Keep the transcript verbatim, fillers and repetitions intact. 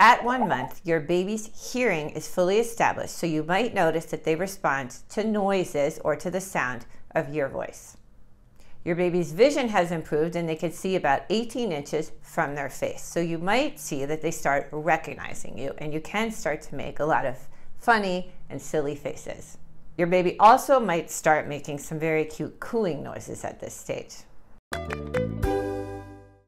At one month, your baby's hearing is fully established, so you might notice that they respond to noises or to the sound of your voice. Your baby's vision has improved and they can see about eighteen inches from their face. So you might see that they start recognizing you and you can start to make a lot of funny and silly faces. Your baby also might start making some very cute cooing noises at this stage.